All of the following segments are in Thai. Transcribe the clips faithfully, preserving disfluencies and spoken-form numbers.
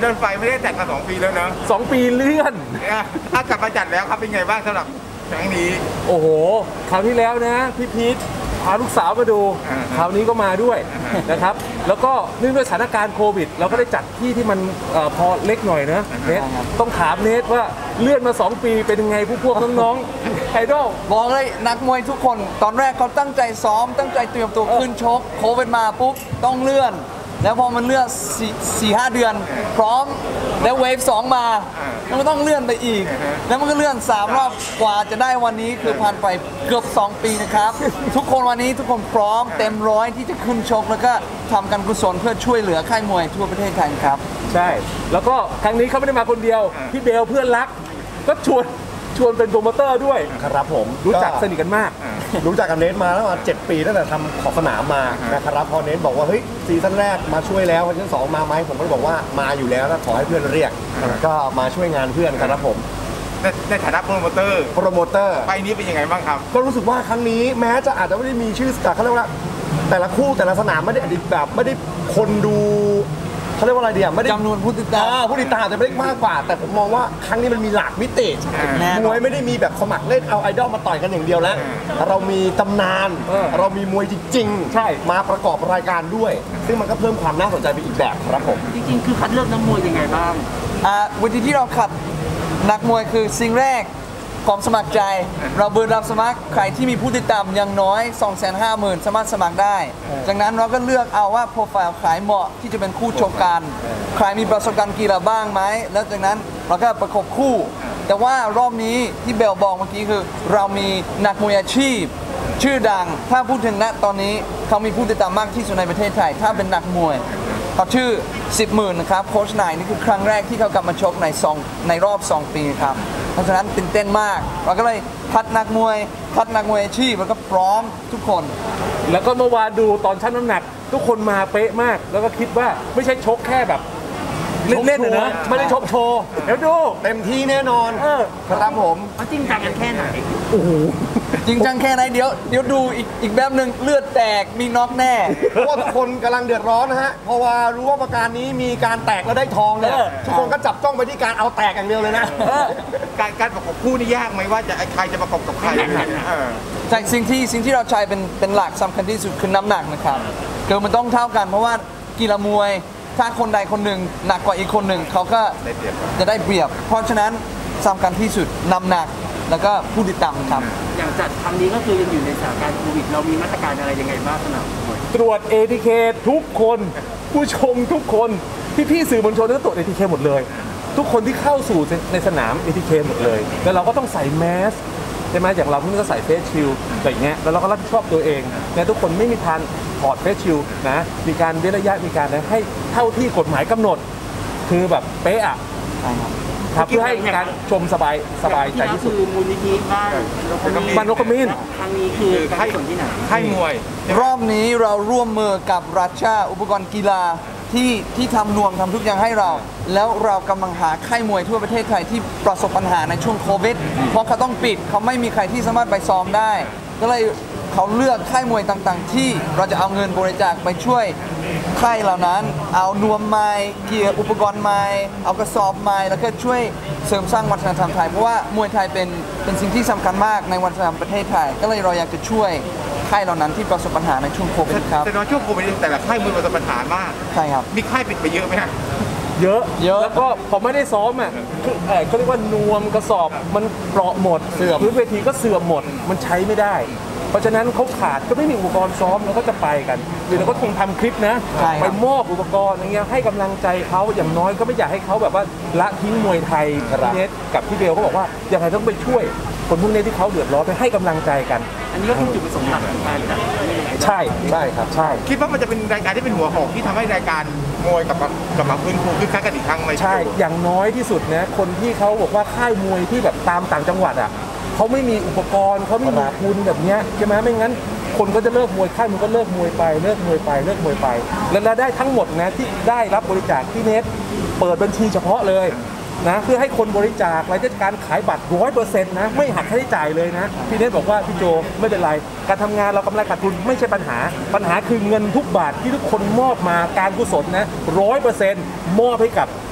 ดินไฟไม่ได้จัดมาสองปีแล้วนะสองปีเลื่อนถ้ากลับมาจัดแล้วครับเป็นไงบ้างสำหรับครั้งนี้โอ้โหคราวที่แล้วนะพี่พีทพาลูกสาวมาดูคราวนี้ก็มาด้วยนะครับแล้วก็เนื่องด้วยสถานการณ์โควิดเราก็ได้จัดที่ที่มันพอเล็กหน่อยนะเนทต้องถามเนทว่าเลื่อนมาสองปีเป็นยังไงพวกพวกน้องๆไอดอลบอกเลยนักมวยทุกคนตอนแรกเขาตั้งใจซ้อมตั้งใจเตรียมตัวขึ้นชกโควิดมาปุ๊บต้องเลื่อนแล้วพอมันเลื่อนสี่ห้าเดือนพร้อมแล้วเวฟสองมาแล้วมันต้องเลื่อนไปอีกแล้วมันก็เลื่อนสามรอบกว่าจะได้วันนี้คือผ่านไปเกือบสองปีนะครับทุกคนวันนี้ทุกคนพร้อมเต็มร้อยที่จะขึ้นชกแล้วก็ทำการกุศลเพื่อช่วยเหลือค่ายมวยทั่วประเทศไทยครับใช่แล้วก็ครั้งนี้เขาไม่ได้มาคนเดียวพี่เบลเพื่อนรักก็ชวนชวนเป็นโปรโมเตอร์ด้วยครับผมรู้จักสนิทกันมากรู้จักกับเนทมาแล้วมาเจ็ดปีตั้งแต่ทำขอบสนามมานะครับพอเนทบอกว่าเฮ้ยซีซั่นแรกมาช่วยแล้วซีซั่นสองมาไหมผมก็บอกว่ามาอยู่แล้วนะขอให้เพื่อนเรียกก็มาช่วยงานเพื่อนครับผมในฐานะโปรโมเตอร์โปรโมเตอร์ไฟนี้เป็นยังไงบ้างครับก็รู้สึกว่าครั้งนี้แม้จะอาจจะไม่ได้มีชื่อแต่เขาเรียกว่าแต่ละคู่แต่ละสนามไม่ได้อดีตแบบไม่ได้คนดูเขาเรียกว่าอะไรเดียวไม่ได้จำนวนผู้ติดตามผู้ติดตามจะไม่ได้มากกว่าแต่ผมมองว่าครั้งนี้มันมีหลากมิติมวยไม่ได้มีแบบสมัครเล่นเอาไอดอลมาต่อยกันอย่างเดียวแล้วเรามีตำนานเรามีมวยจริงๆใช่มาประกอบรายการด้วยซึ่งมันก็เพิ่มความน่าสนใจไปอีกแบบครับผมจริงๆคือคัดเลือกนักมวยยังไงบ้างอ่าวิธีที่เราคัดนักมวยคือสิ่งแรกความสมัครใจเราเปิดรับสมัครใครที่มีผู้ติดตามอย่างน้อย สองแสนห้าหมื่น สามารถสมัครได้จากนั้นเราก็เลือกเอาว่าโปรไฟล์ใครเหมาะที่จะเป็นคู่ชกกันใครมีประสบการณ์กีฬาบ้างไหมแล้วจากนั้นเราก็ประกบคู่แต่ว่ารอบนี้ที่เบลบอกเมื่อกี้คือเรามีนักมวยอาชีพชื่อดังถ้าพูดถึงณตอนนี้เขามีผู้ติดตามมากที่สุดในประเทศไทยถ้าเป็นนักมวยเขาชื่อสิบหมื่นนะครับโค้ชนายนี่คือครั้งแรกที่เขากลับมาชกในสองในรอบสองปีครับเพราะฉะนั้นตื่นเต้นมากเราก็เลยคัดนักมวยคัดนักมวยอาชีพแล้วก็พร้อมทุกคนแล้วก็เมื่อวานดูตอนชั่งน้ำหนักทุกคนมาเป๊ะมากแล้วก็คิดว่าไม่ใช่ชกแค่แบบเล่นๆนะไม่ได้ชกโชว์เดี๋ยวดูเต็มที่แน่นอนครับผมจริงจังกันแค่ไหนโอ้โหจริงจังแค่ไหนเดี๋ยวเดี๋ยวดูอีกอีกแบบหนึ่งเลือดแตกมีน็อกแน่เพราะว่าทุกคนกำลังเดือดร้อนนะฮะเพราะว่ารู้ว่าประการนี้มีการแตกแล้วได้ทองเนี่ยทุกคนก็จับจ้องไปที่การเอาแตกอย่างเดียวเลยนะการการประกบคู่นี่ยากไหมว่าจะใครจะประกบกับใครใช่สิ่งที่สิ่งที่เราใช้เป็นเป็นหลักสำคัญที่สุดคือน้ำหนักนะครับคือมันต้องเท่ากันเพราะว่ากีฬามวยถ้าคนใดคนหนึ่งหนักกว่าอีกคนหนึ่งเขาก็จะได้เปรียบเพราะฉะนั้นสำคัญที่สุดน้ำหนักแล้วก็ผู้ติดตามครับอย่างจัดครั้งนี้ก็คือยังอยู่ในสถานการณ์โควิดเรามีมาตรการอะไรยังไงบ้างสำหรับตรวจ เอ ที เค ทุกคนผู้ชมทุกคนพี่ๆสื่อมวลชนก็ตรวจ เอ ที เค หมดเลยทุกคนที่เข้าสู่ในสนาม เอ ที เค หมดเลยแล้วเราก็ต้องใส่แมสใช่ไหมอย่างเราเพิ่งก็ใส่เฟสชิลด์อะไรเงี้ยแล้วเราก็รับผิดชอบตัวเองนะทุกคนไม่มีทางถอดเฟสชิลด์นะมีการเว้นระยะมีการให้เท่าที่กฎหมายกำหนดคือแบบเป๊ะอ่ะครับเพื่อให้การชมสบายสบายใจที่สุดคือมูลนิธิบ้านบ้านนกขมิ้นครั้งนี้คือการส่วนที่ไหนค่ายมวยรอบนี้เราร่วมมือกับรัชชาอุปกรณ์กีฬาที่ที่ทำนวมทำทุกอย่างให้เราแล้วเรากำลังหาค่ายมวยทั่วประเทศไทยที่ประสบปัญหาในช่วงโควิดเพราะเขาต้องปิดเขาไม่มีใครที่สามารถไปซ้อมได้ก็เลยเขาเลือกค่ายมวยต่างๆที่เราจะเอาเงินบริจาคไปช่วยค่ายเหล่านั้นเอานวมไม้เกียร์อุปกรณ์ไม้เอากระสอบไม้แล้วก็ช่วยเสริมสร้างวัฒนธรรมไทยเพราะว่ามวยไทยเป็นเป็นสิ่งที่สำคัญมากในวัฒนธรรมประเทศไทยก็เลยเราอยากจะช่วยค่ายเหล่านั้นที่ประสบปัญหาในช่วงโควิดครับแต่ในช่วงโควิดแต่ละค่ายมวยประสบปัญหามากใช่ครับมีค่ายปิดไปเยอะไหมครับเยอะเยอะแล้วก็พอไม่ได้ซ้อมอ่ะคือเขาเรียกว่านวมกระสอบมันเปราะหมดเสื่อมพื้นเวทีก็เสื่อมหมดมันใช้ไม่ได้เพราะฉะนั้นเขาขาดก็ไม่มีอุปกรณ์ซ้อมแล้วก็จะไปกันหรือเราก็คงทำคลิปนะไปมอบอุปกรณ์อย่างเงี้ยให้กำลังใจเขาอย่างน้อยก็ไม่อยากให้เขาแบบว่าละทิ้งมวยไทยพี่เนทกับพี่เบลเขาบอกว่าอย่างไรต้องไปช่วยคนพวกนี้ที่เขาเดือดร้อนไปให้กำลังใจกันอันนี้ก็คือจุดประสงค์หลักของการจัดใช่ใช่ครับใช่คิดว่ามันจะเป็นรายการที่เป็นหัวหอกที่ทำให้รายการมวยกับกับมาฟื้นฟูคึกคักกันอีกครั้งไหมใช่อย่างน้อยที่สุดนะคนที่เขาบอกว่าค่ายมวยที่แบบตามต่างจังหวัดอ่ะเขาไม่มีอุปกรณ์เขาไม่มีทุนแบบนี้ใช่ไหมไม่งั้นคนก็จะเลิกมวยค่ายมันก็เลิกมวยไปเลิกมวยไปเลิกมวยไปแล้วได้ทั้งหมดนะที่ได้รับบริจาคที่เน็ตเปิดบัญชีเฉพาะเลยนะเพื่อให้คนบริจาครายได้การขายบัตรร้อยเปอร์เซ็นต์นะไม่หักค่าใช้จ่ายเลยนะพี่เนทบอกว่าพี่โจไม่เป็นไรการทำงานเรากำไรขาดทุนไม่ใช่ปัญหาปัญหาคือเงินทุกบาทที่ทุกคนมอบมาการกุศลนะร้อยเปอร์เซ็นต์มอบให้กับ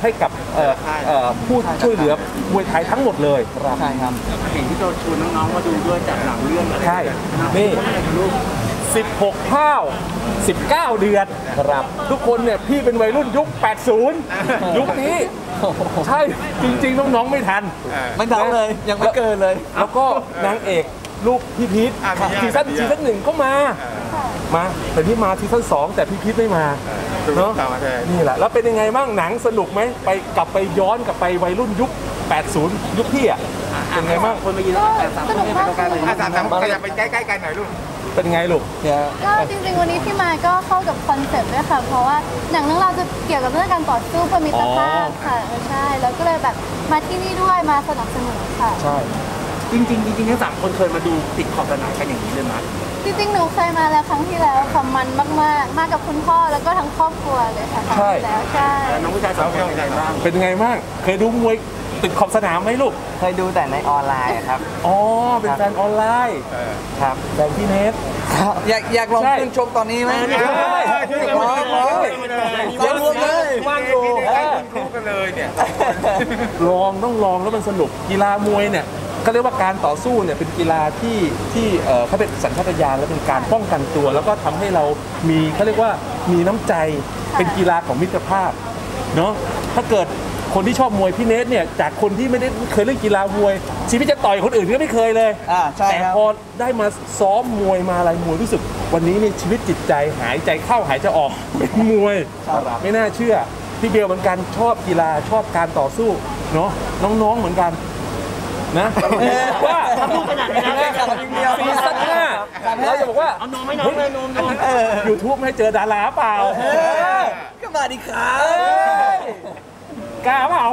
ให้กับเอ่อเอ่อผู้ช่วยเหลือมวยไทยทั้งหมดเลยใช่ครับเห็นที่โดนชวนน้องๆมาดูด้วยจากหลังเรื่องอะไรใช่นี่สิบหกข้าวสิบเก้าเดือนครับทุกคนเนี่ยพี่เป็นวัยรุ่นยุคแปดสิบยุคนี้ใช่จริงๆน้องๆไม่ทันไม่ทันเลยยังไม่เกินเลยแล้วก็นางเอกลูกพี่พีทอ่ะพี่ย่าซีซั่นพี่ย่าซีซั่นหนึ่งก็มามาแต่นี่มาซีซั่นสองแต่พี่พีทไม่มาเนาะตามมาแทนนี่แหละแล้วเป็นยังไงบ้างหนังสนุกไหมไปกลับไปย้อนกลับไปวัยรุ่นยุคแปดสิบยุคพี่อ่ะเป็นไงบ้างคนมายืนแต่สามคนไม่ไปตรงกลางเลยอาสามสามขยับไปใกล้ๆกันหน่อยลูกเป็นไงลูกก็จริงๆวันนี้ที่มาก็เข้ากับคอนเซ็ปต์ด้วยค่ะ เพราะว่าหนังเรื่องเราวจะเกี่ยวกับเรื่องการต่อสู้เพื่อมิตรภาพค่ะใช่แล้วก็เลยแบบมาที่นี่ด้วยมาสนับสนุนค่ะใช่จริงๆจริงๆทั้งสามคนเคยมาดูติดขอบสนามกันอย่างนี้เลยมั้ยจริงๆหนูเคยมาแล้วครั้งที่แล้วค่ะมันมากๆ มากับคุณพ่อแล้วก็ทั้งครอบครัวเลยค่ะครั้งที่แล้วใช่แล้วน้องผู้ชายสองคนเป็นไงบ้างเป็นไงบ้างเคยดูมวยติดขอบสนามไหมลูกเคยดูแต่ในออนไลน์ครับอ๋อเป็นแฟนออนไลน์ครับแฟนพี่เนทอยากอยากลองใช่ขึ้นชกตอนนี้ไหมได้ลองลองยังรวมเลยว่างอยู่คู่กันเลยเนี่ยลองต้องลองแล้วมันสนุกกีฬามวยเนี่ยเขาเรียกว่าการต่อสู้เนี่ยเป็นกีฬาที่ที่เอ่อเขาเป็นสัญชาตญาณและเป็นการป้องกันตัว แล้วก็ทำให้เรามีเขาเรียกว่ามีน้ำใจเป็นกีฬาของมิตรภาพเนาะถ้าเกิดคนที่ชอบมวยพี่เนทเนี่ยจากคนที่ไม่ได้เคยเล่นกีฬามวยชีวิตจะต่อยคนอื่นก็ไม่เคยเลยอ่าใช่แต่ครับพอได้มาซ้อมมวยมาอะไรมวยรู้สึก วันนี้นี่ชีวิตจิตใจหายใจเข้าหายใจออกเป็นมวยไม่น่าเชื่อพี่เบลเหมือนกันชอบกีฬาชอบการต่อสู้เนาะน้องๆเหมือนกันนะว่าทำพูดขนาดนี้นะซีซั่นหน้าเราจะบอกว่าเอานมไม่น้องเลยนมนมยูทูบให้เจอดาราเปล่าก็มาดิครับกล้าเปล่า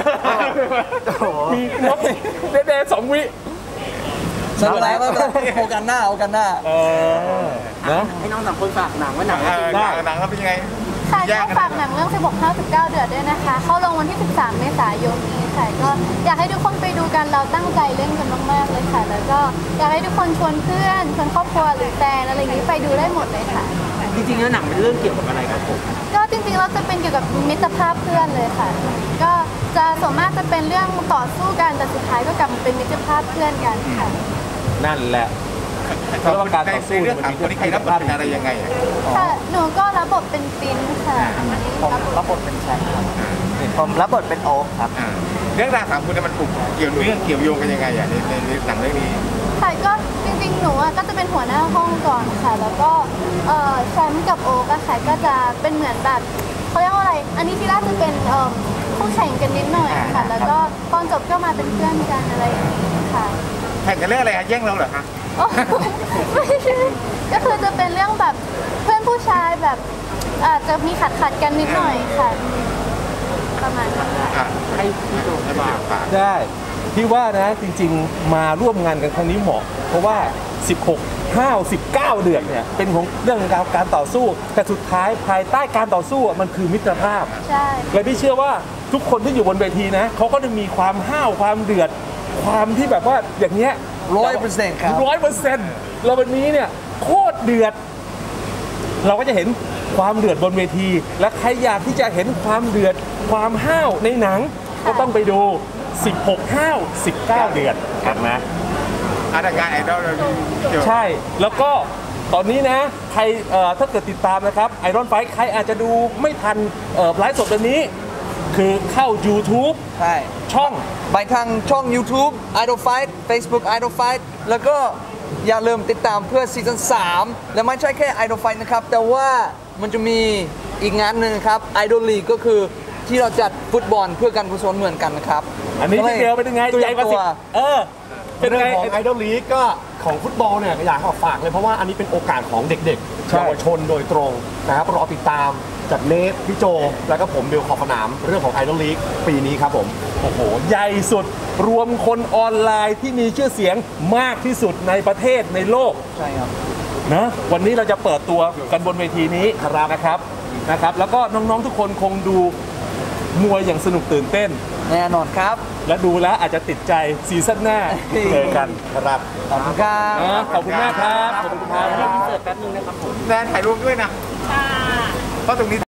มีนกเด็ดๆสองวิสนุกแล้วโอกันหน้าโอกันหน้าเออนะให้น้องสามคนฝากหนังว่าหนังเออหนังหนังเขาเป็นยังไงค่ะก็ฝากหนังเรื่องสิบหก ห้า สิบเก้า เดือดด้วยนะคะ เข้าลงวันที่ สิบสาม เมษายนนี้ค่ะก็อยากให้ทุกคนไปดูกันเราตั้งใจเล่นกันมากๆเลยค่ะ แล้วก็อยากให้ทุกคนชวนเพื่อนชวนครอบครัวหรือแฟนอะไรอย่างนี้ไปดูได้หมดเลยค่ะจริงๆแล้วหนังเป็นเรื่องเกี่ยวกับอะไรครับผมก็จริงๆเราจะเป็นเกี่ยวกับมิตรภาพเพื่อนเลยค่ะ ก็จะส่วนมากจะเป็นเรื่องต่อสู้กันแต่สุดท้ายก็กลับมาเป็นมิตรภาพเพื่อนกันค่ะนั่นแหละในเรื่องสามคนนี้ใครรับบทเป็นอะไรยังไงอ่ะค่ะ หนูก็รับบทเป็นปินค่ะผมรับบทเป็นแชมป์ครับผมรับบทเป็นโอ๊คครับอ่าเรื่องราวสามคนนี้มันผูกเกี่ยวเรื่องเกี่ยวโยงกันยังไงอ่ะในในในหนังเรื่องนี้ค่ะก็จริงๆ หนูอะก็จะเป็นหัวหน้าห้องก่อนค่ะ แล้วก็เอ่อแชมป์กับโอ๊กอะค่ะก็จะเป็นเหมือนแบบเขาเรียกว่าอะไร อันนี้ที่แรกจะเป็นเอ่อคู่แข่งกันนิดหน่อยค่ะ แล้วก็ตอนจบก็มาเป็นเพื่อนกันอะไรอย่างนี้ค่ะแข่งกันเรื่องอะไรฮะแย่งเราเหรอคะโอ้ไม่ใช่ก็คือจะเป็นเรื่องแบบเพื่อนผู้ชายแบบอาจจะมีขัดขัดๆกันนิดหน่อยค่ะ ประมาณนั้นค่ะอ่ะให้พี่โจให้พี่ฝากได้พี่ว่านะจริงๆมาร่วมงานกันครั้งนี้เหมาะ เพราะว่า สิบหก ห้า สิบเก้า เดือนเนี่ยเป็นของเรื่องการการต่อสู้ แต่สุดท้ายภายใต้การต่อสู้อะมันคือมิตรภาพใช่และพี่เชื่อว่าทุกคนที่อยู่บนเวทีนะเขาก็จะมีความห้าวความเดือด ความที่แบบว่าอย่างเงี้ยร้อยเปอร์เซ็นต์ครับร้อยเปอร์เซ็นต์เราวันนี้เนี่ยโคตรเดือด เราก็จะเห็นความเดือดบนเวที และใครอยากที่จะเห็นความเดือดความห้าวในหนัง ก็ต้องไปดู สิบหก ห้าว สิบเก้า เดือดกันนะอ่ะแต่งานไอดอลเราเกี่ยวใช่ แล้วก็ตอนนี้นะ ใครเอ่อถ้าเกิดติดตามนะครับไอรอนไฟใครอาจจะดูไม่ทันเอ่อไลฟ์สดวันนี้ คือเข้า YouTube ใช่ช่องไปทางช่อง YouTube Idol Fight Facebook Idol Fight แล้วก็อย่าลืมติดตามเพื่อซีซั่นสามและไม่ใช่แค่ Idol Fight นะครับ แต่ว่ามันจะมีอีกงานหนึ่งครับ Idol League ก็คือที่เราจัดฟุตบอลเพื่อการกุศลเหมือนกันนะครับอันนี้ที่เดียวเป็นยังไงตัวใหญ่กว่าสิตัวเออ เป็นเรื่ไงองของไอดอลลีกก็ของฟุตบอลเนี่ยอยากขอฝากเลยเพราะว่าอันนี้เป็นโอกาสของเด็กๆใช่เยาวชนโดยตรงนะครับรอติดตามจากเนทพี่โจ แล้วก็ผมเบลขอบสนามเรื่องของไอดอลลีกปีนี้ครับผมโอ้โห ใหญ่สุดรวมคนออนไลน์ที่มีชื่อเสียงมากที่สุดในประเทศในโลกใช่ครับนะวันนี้เราจะเปิดตัวกันบนเวทีนี้นะครับนะครับ แล้วก็น้องๆทุกคนคงดูมวยอย่างสนุกตื่นเต้นแน่นอนครับและดูแล้วอาจจะติดใจซีซั่นหน้าเจอกันครับขอบคุณครับนะขอบคุณมากครับขอบคุณครับเสิร์ฟแป๊บนึงนะครับผมแดนถ่ายรูปด้วยนะเพราะตรงนี้